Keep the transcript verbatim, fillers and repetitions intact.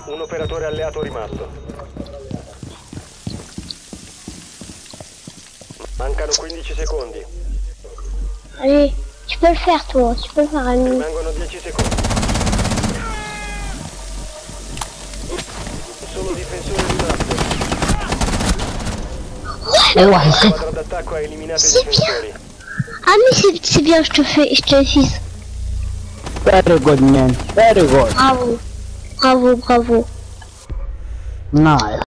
Un operatore alleato rimasto. Mancano quindici secondi. Allez, tu peux le faire toi, tu peux le faire ami. Rimangono dieci secondi. Solo difensore rimasto. Ouais, La squadra d'attacco ha eliminato i c'est difensori. Ah mais c'est bien, je te fais, je te fils. Very good, man. Very good. Bravo, bravo, bravo. Nice.